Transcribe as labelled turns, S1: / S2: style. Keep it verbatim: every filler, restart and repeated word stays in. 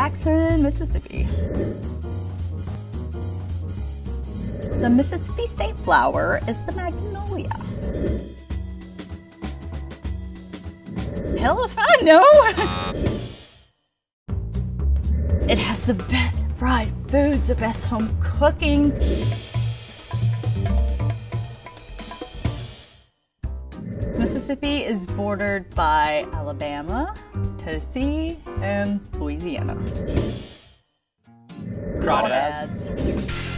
S1: Jackson, Mississippi. The Mississippi state flower is the magnolia. Hell if I know! It has the best fried foods, the best home cooking. Mississippi is bordered by Alabama, Tennessee, and Louisiana.
S2: Crawdads.
S1: Crawdads.